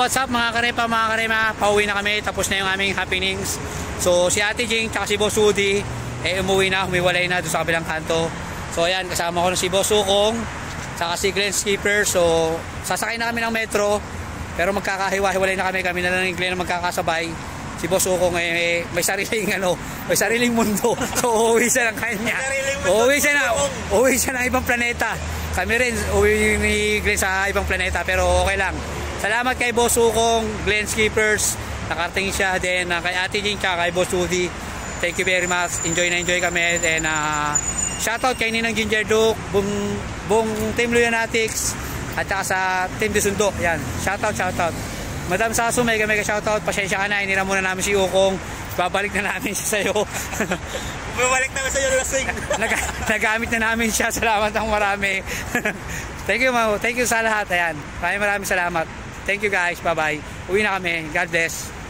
What's up mga karepa, pauwi na kami, tapos na yung aming happenings. So si Ate Jing tsaka si Boss Woody umuwi na, humiwalay na doon sa kabilang kanto. So ayan, kasama ko na si Boss Ukong tsaka si Glenn Skipper. So sasakay na kami ng metro, pero magkakahiwa-hiwalay na kami na lang ni Glenn na magkakasabay. Si Boss Ukong may sariling mundo. So uuwi siya ng kanya. Uuwi siya ng ibang planeta. Kami rin uuwi ni Glenn sa ibang planeta, pero okay lang. Salamat kay Boss Ukong, Glenn Skippers, nakarating siya din, kay Ate Jing, kay Boss Woody. Thank you very much. Enjoy kami. And shoutout kay Ninang Ginger Duke, buong Team Luyanatics, at saka sa Team Disundo. Yan, shoutout. Madam Sasu, may shoutout. Pasensya ka na, hinira muna namin si Ukong. Babalik na namin siya sa'yo. Babalik namin sa'yo, Lasing. Nagamit na namin siya. Salamat ng marami. Thank you sa lahat. Ayan. Maraming salamat. Thank you guys. Bye-bye. Uwi na kami. God bless.